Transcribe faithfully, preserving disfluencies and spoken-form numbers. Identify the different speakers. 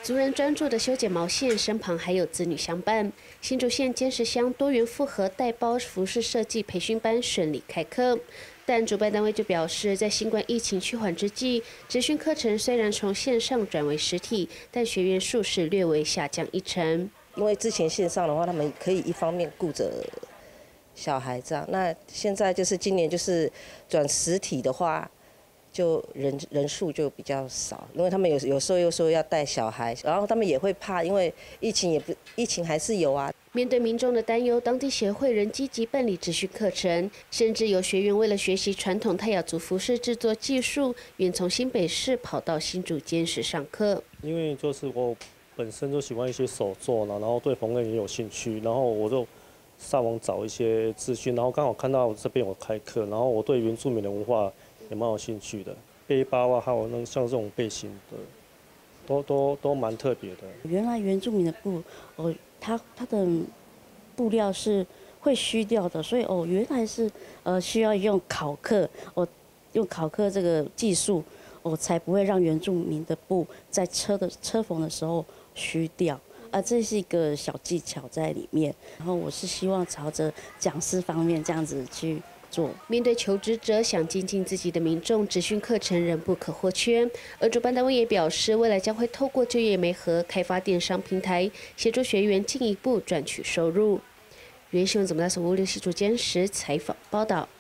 Speaker 1: 族人专注的修剪毛线，身旁还有子女相伴。新竹县尖石乡多元复合带包服饰设计培训班顺利开课，但主办单位就表示，在新冠疫情趋缓之际，职训课程虽然从线上转为实体，但学员数是略微下降一成。
Speaker 2: 因为之前线上的话，他们可以一方面顾着小孩这样，那现在就是今年就是转实体的话。 就人人数就比较少，因为他们有有时候又说要带小孩，然后他们也会怕，因为疫情也不疫情还是有啊。
Speaker 1: 面对民众的担忧，当地协会仍积极办理职训课程，甚至有学员为了学习传统泰雅族服饰制作技术，远从新北市跑到新竹尖石上课。
Speaker 3: 因为就是我本身就喜欢一些手作然后对缝纫也有兴趣，然后我就上网找一些资讯，然后刚好看到这边有开课，然后我对原住民的文化。 也蛮有兴趣的，背包啊，还有那像这种背心的，都都都蛮特别的。
Speaker 4: 原来原住民的布，哦，它它的布料是会虚掉的，所以哦，原来是呃需要用烤刻，哦，用烤刻这个技术，哦，才不会让原住民的布在车的车缝的时候虚掉。 啊，这是一个小技巧在里面。然后我是希望朝着讲师方面这样子去做。
Speaker 1: 面对求职者想精进自己的民众，职训课程仍不可或缺。而主办单位也表示，未来将会透过就业媒合开发电商平台，协助学员进一步赚取收入。原新闻总编辑吴刘希竹坚实采访报道。